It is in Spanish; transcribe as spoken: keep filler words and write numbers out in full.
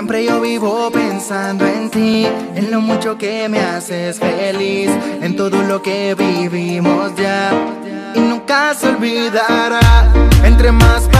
Siempre yo vivo pensando en ti, en lo mucho que me haces feliz, en todo lo que vivimos ya y nunca se olvidará. Entre más